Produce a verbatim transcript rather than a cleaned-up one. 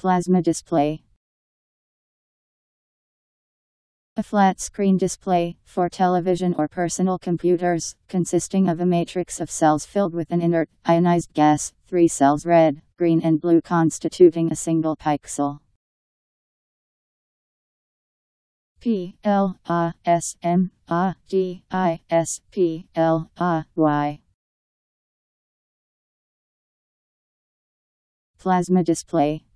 Plasma display. A flat screen display, for television or personal computers, consisting of a matrix of cells filled with an inert, ionized gas, three cells red, green and blue constituting a single pixel. P L A S M A D I S P L A Y. Plasma display.